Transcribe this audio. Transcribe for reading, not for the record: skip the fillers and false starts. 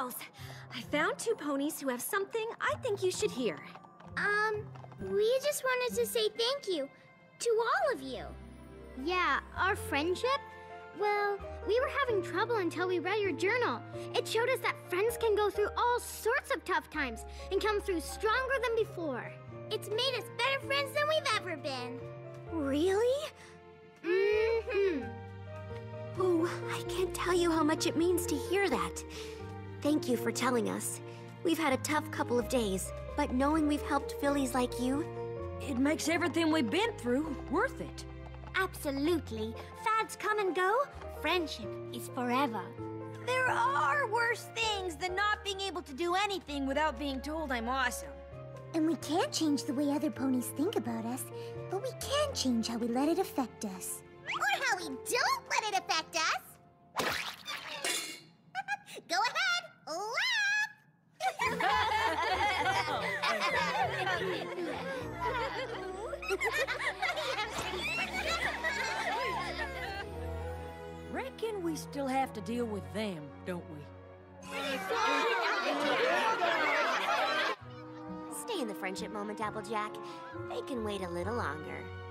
Girls, I found two ponies who have something I think you should hear. We just wanted to say thank you to all of you. Yeah, our friendship? Well, we were having trouble until we read your journal. It showed us that friends can go through all sorts of tough times and come through stronger than before. It's made us better friends than we've ever been. Really? Mm-hmm. Oh, I can't tell you how much it means to hear that. Thank you for telling us. We've had a tough couple of days, but knowing we've helped fillies like you, It makes everything we've been through worth it. Absolutely. Fads come and go. Friendship is forever. There are worse things than not being able to do anything without being told I'm awesome. And we can't change the way other ponies think about us, but we can change how we let it affect us. Or how we don't let it affect us. Go ahead, Reckon we still have to deal with them, don't we? stay in the friendship moment, Applejack. They can wait a little longer.